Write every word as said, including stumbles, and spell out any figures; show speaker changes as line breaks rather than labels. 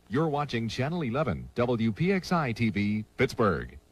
You're watching Channel eleven, W P X I T V, Pittsburgh.